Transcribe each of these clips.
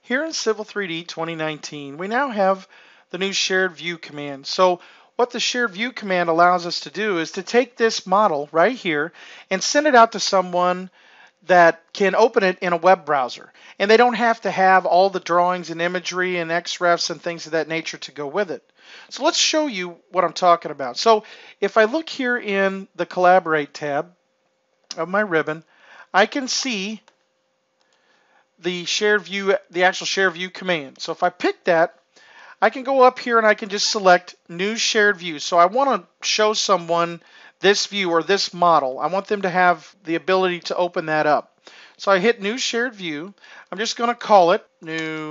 Here in Civil 3D 2019, we now have the new shared view command. So what the shared view command allows us to do is to take this model right here and send it out to someone that can open it in a web browser. And they don't have to have all the drawings and imagery and XREFs and things of that nature to go with it. So let's show you what I'm talking about. So if I look here in the Collaborate tab of my ribbon, I can see the shared view, the actual share view command. So if I pick that, I can go up here and I can just select new shared view. So I want to show someone this view or this model. I want them to have the ability to open that up. So I hit new shared view. I'm just going to call it new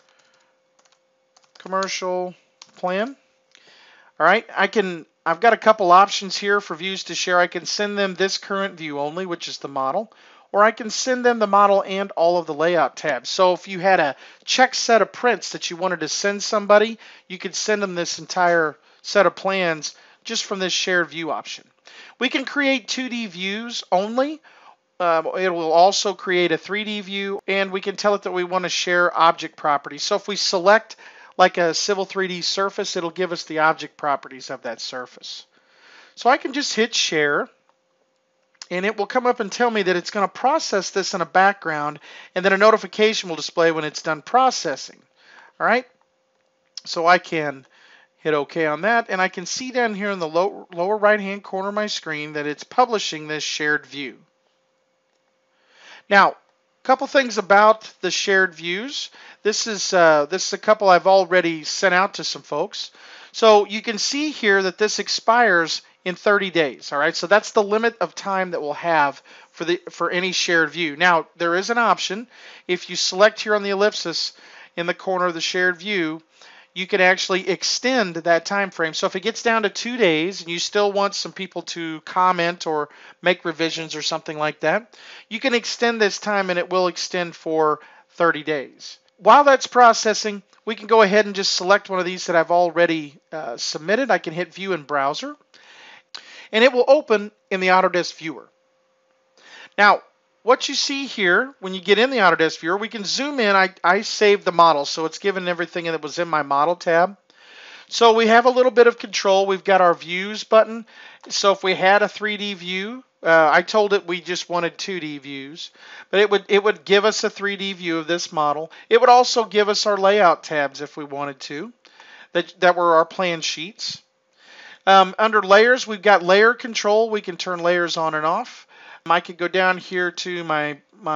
commercial plan. All right, I've got a couple options here for views to share. I can send them this current view only, which is the model, or I can send them the model and all of the layout tabs. So if you had a check set of prints that you wanted to send somebody, you could send them this entire set of plans just from this shared view option. We can create 2D views only. It will also create a 3D view, and we can tell it that we want to share object properties. So if we select like a Civil 3D surface, it'll give us the object properties of that surface. So I can just hit share, and it will come up and tell me that it's going to process this in a background, and then a notification will display when it's done processing. All right, so I can hit OK on that, and I can see down here in the lower right-hand corner of my screen that it's publishing this shared view. Now, a couple things about the shared views. This is a couple I've already sent out to some folks. So you can see here that this expires in 30 days. All right, so that's the limit of time that we'll have for any shared view. Now, there is an option. If you select here on the ellipsis in the corner of the shared view, you can actually extend that time frame. So if it gets down to 2 days and you still want some people to comment or make revisions or something like that, you can extend this time and it will extend for 30 days. While that's processing, we can go ahead and just select one of these that I've already submitted. I can hit View in Browser, and it will open in the Autodesk Viewer. Now, what you see here, when you get in the Autodesk Viewer, we can zoom in. I saved the model, so it's given everything that was in my Model tab. So we have a little bit of control. We've got our Views button. So if we had a 3D view, I told it we just wanted 2D views, but it would give us a 3D view of this model. It would also give us our layout tabs if we wanted to, that were our plan sheets. Under layers, we've got layer control. We can turn layers on and off. I could go down here to my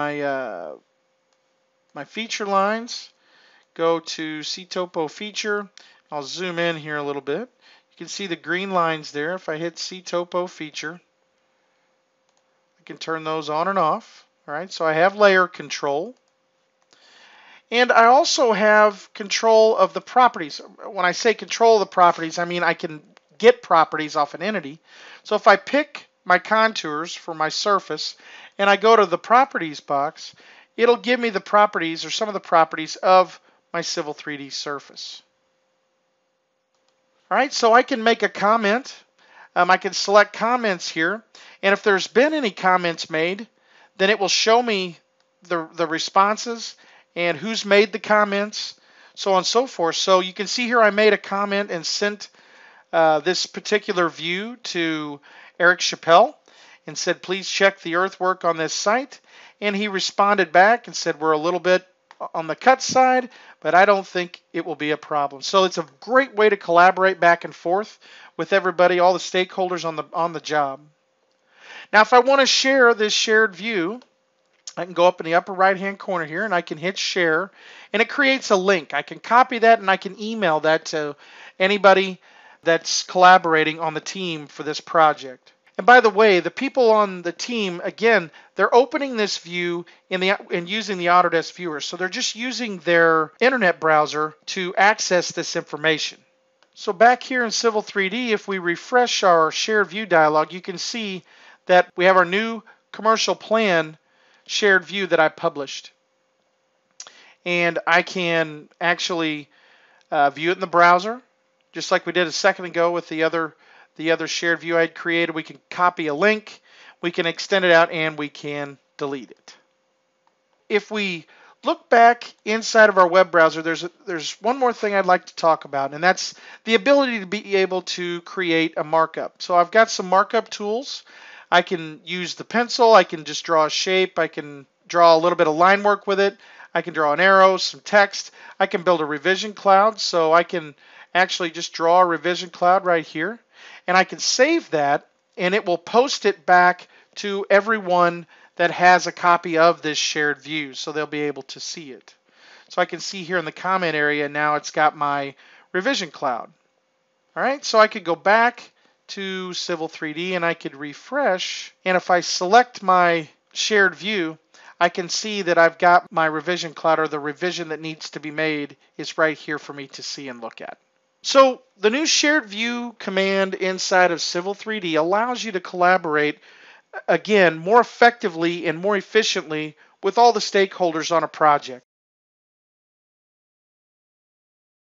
feature lines, go to See Topo Feature. I'll zoom in here a little bit. You can see the green lines there. If I hit See Topo Feature, I can turn those on and off. All right, so I have layer control. And I also have control of the properties. When I say control of the properties, I mean I can get properties off an entity. So if I pick my contours for my surface and I go to the properties box, it'll give me the properties or some of the properties of my Civil 3D surface. All right, so I can make a comment. I can select comments here, and if there's been any comments made, then it will show me the responses and who's made the comments, so on and so forth. So you can see here I made a comment and sent this particular view to Eric Chappelle and said, please check the earthwork on this site. And he responded back and said, we're a little bit on the cut side, but I don't think it will be a problem. So it's a great way to collaborate back and forth with everybody, all the stakeholders on the job. Now, if I want to share this shared view, I can go up in the upper right-hand corner here and I can hit share, and it creates a link. I can copy that and I can email that to anybody that's collaborating on the team for this project. And by the way, the people on the team, again, they're opening this view and using the Autodesk Viewer. So they're just using their internet browser to access this information. So back here in Civil 3D, if we refresh our shared view dialog, you can see that we have our new commercial plan shared view that I published. And I can actually view it in the browser, just like we did a second ago with the other shared view I had created. We can copy a link, we can extend it out, and we can delete it. If we look back inside of our web browser, there's one more thing I'd like to talk about, and that's the ability to be able to create a markup. So I've got some markup tools. I can use the pencil. I can just draw a shape. I can draw a little bit of line work with it. I can draw an arrow, some text. I can build a revision cloud. So I can actually just draw a revision cloud right here, and I can save that, and it will post it back to everyone that has a copy of this shared view, so they'll be able to see it. So I can see here in the comment area now it's got my revision cloud. All right, so I could go back to Civil 3D and I could refresh, and if I select my shared view, I can see that I've got my revision cloud, or the revision that needs to be made is right here for me to see and look at. So the new shared view command inside of Civil 3D allows you to collaborate, again, more effectively and more efficiently with all the stakeholders on a project.